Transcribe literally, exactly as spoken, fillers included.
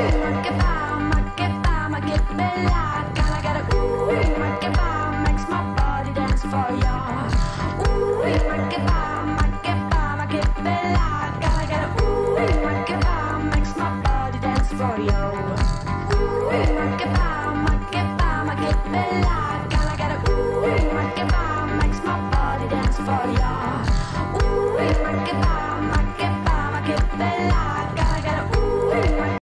ma che va, ma che va, ma che bella. Gotta get a ooh, ma che va, makes my body dance for ya. Ooh, ma che va, ma che va, ma che bella. Gotta get a ooh, ma che va, makes my body dance for ya.